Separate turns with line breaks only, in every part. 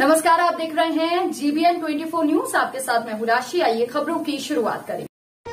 नमस्कार, आप देख रहे हैं GBN 24 न्यूज। आपके साथ मैं हूं राशि। आइए खबरों की शुरुआत करें।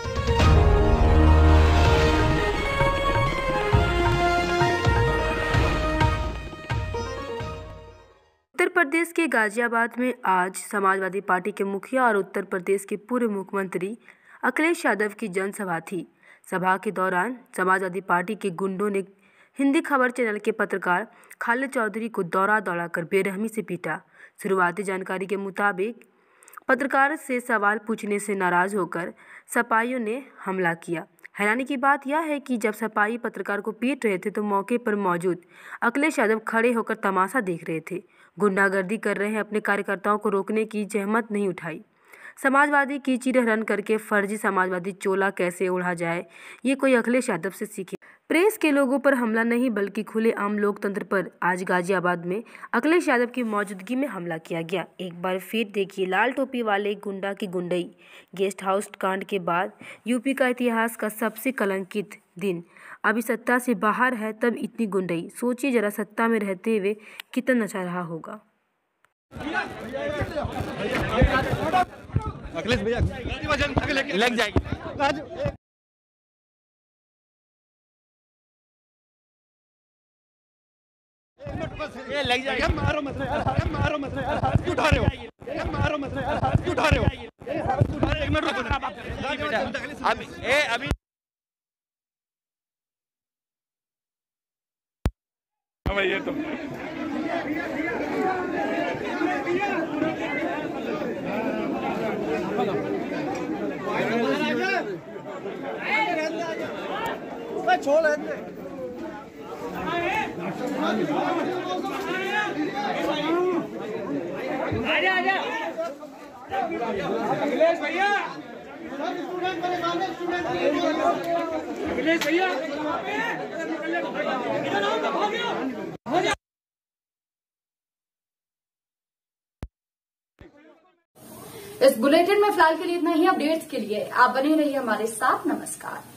उत्तर प्रदेश के गाजियाबाद में आज समाजवादी पार्टी के मुखिया और उत्तर प्रदेश के पूर्व मुख्यमंत्री अखिलेश यादव की जनसभा थी। सभा के दौरान समाजवादी पार्टी के गुंडों ने हिंदी खबर चैनल के पत्रकार खालिद चौधरी को दौड़ा कर बेरहमी से पीटा। शुरुआती जानकारी के मुताबिक पत्रकार से सवाल पूछने से नाराज होकर सपाइयों ने हमला किया। हैरानी की बात यह है कि जब सपाई पत्रकार को पीट रहे थे तो मौके पर मौजूद अखिलेश यादव खड़े होकर तमाशा देख रहे थे। गुंडागर्दी कर रहे अपने कार्यकर्ताओं को रोकने की जहमत नहीं उठाई। समाजवादी की चिरहरण करके फर्जी समाजवादी चोला कैसे ओढ़ा जाए, ये कोई अखिलेश यादव से सीखे। प्रेस के लोगों पर हमला नहीं बल्कि खुले आम लोकतंत्र पर आज गाजियाबाद में अखिलेश यादव की मौजूदगी में हमला किया गया। एक बार फिर देखिए लाल टोपी वाले गुंडा की गुंडई। गेस्ट हाउस कांड के बाद यूपी का इतिहास का सबसे कलंकित दिन। अभी सत्ता से बाहर है तब इतनी गुंडई। सोचिए जरा, सत्ता में रहते हुए कितना नचा रहा होगा।
अखिलेश भैया लग जाएगी। ये लग जाएगा। मारो मत यार, मारो मत यार, उठा रहे हो, मारो मत यार, उठा रहे हो। एक मिनट रुको अभी ये तो छोड़ आजा अखिलेश भैया, अखिलेश भैया
इस बुलेटिन में फिलहाल के लिए इतना ही। अपडेट्स के लिए आप बने रहिए हमारे साथ। नमस्कार।